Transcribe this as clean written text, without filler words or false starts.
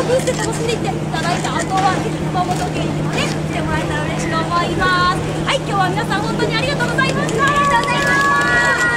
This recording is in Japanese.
ブースで楽しんでいっていただいた後はぜひ熊本県にもね来てもらえたら嬉しく思います。はい、今日は皆さん本当にありがとうございました。ありがとうございました。